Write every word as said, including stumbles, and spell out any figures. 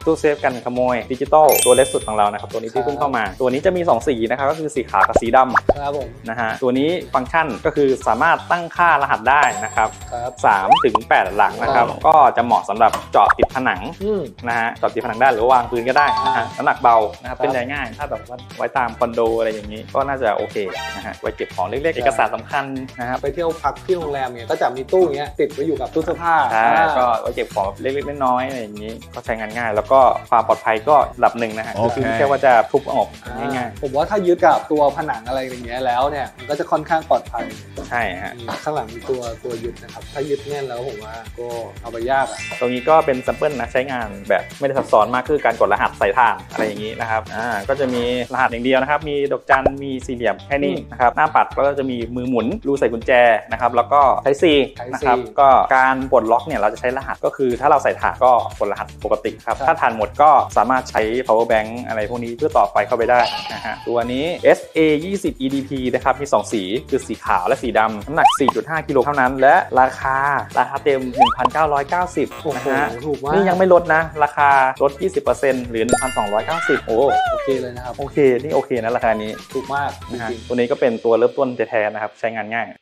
ตู้เซฟกันขโมยดิจิตอลตัวเล็กสุดของเรานะครับตัวนี้ที่เพิ่งเข้ามาตัวนี้จะมีสองสีนะครับก็คือสีขาวกับสีดำครับผมนะฮะตัวนี้ฟังก์ชันก็คือสามารถตั้งค่ารหัสได้นะครับสามถึงแปดหลักนะครับก็จะเหมาะสำหรับเจาะติดผนังนะฮะเจาะติดผนังได้หรือวางพื้นก็ได้นะฮะน้ำหนักเบานะครับเป็นได้ง่ายถ้าแบบว่าไว้ตามคอนโดอะไรอย่างนี้ก็น่าจะโอเคนะฮะไว้เก็บของเล็กๆเอกสารสำคัญนะครับไปเที่ยวพักที่โรงแรมเนี่ยก็จะมีตู้เงี้ยติดไว้อยู่กับตู้เสื้อผ้าก็ไว้เก็บของเล็กๆน้อยๆอะไรอย่างนี้ก็ใช้งานง่ายแล้วก็ความปลอดภัยก็ระดับหนึ่งนะฮะคือไม่ใช่ว่าจะทุบออกง่ายๆผมว่าถ้ายึดกับตัวผนังอะไรอย่างเงี้ยแล้วเนี่ยมันก็จะค่อนข้างปลอดภัยใช่ฮะข้างหลังมีตัวตัวยึดนะครับถ้ายึดแน่นแล้วผมว่าก็เอาไปยากอ่ะตรงนี้ก็เป็นแซมเปิลนะใช้งานแบบไม่ได้ซับซ้อนมากคือการกดรหัสใส่ถ่านอะไรอย่างนี้นะครับอ่าก็จะมีรหัสอย่างเดียวนะครับมีดอกจันมีสี่เหลี่ยมแค่นี้นะครับหน้าปัดก็จะมีมือหมุนรูใส่กุญแจนะครับแล้วก็ไทป์ C นะครับก็การปลดล็อกเนี่ยเราจะใช้รหัสก็คือถ้าเราใส่ถ่านก็กดรหัสปกติครับถ้าถ่านหมดก็สามารถใช้ power bank อะไรพวกนี้เพื่อต่อไฟเข้าไปได้นะฮะตัวนี้ เอส เอ ยี่สิบ อี ดี พี นะครับมีสองสีคือสีขาวและสีดำน้ำหนัก สี่จุดห้า กิโลเท่านั้นและราคาราคาเต็ม หนึ่งพันเก้าร้อยเก้าสิบ นะฮะนี่ยังไม่ลดนะราคาลด ยี่สิบเปอร์เซ็นต์ หรือ หนึ่งพันสองร้อยเก้าสิบ โอ้โอเคเลยนะครับโอเคนี่โอเคนะราคานี้ถูกมากนะฮะตัวนี้ก็เป็นตัวเริ่มต้นแท้ๆนะครับใช้งานง่าย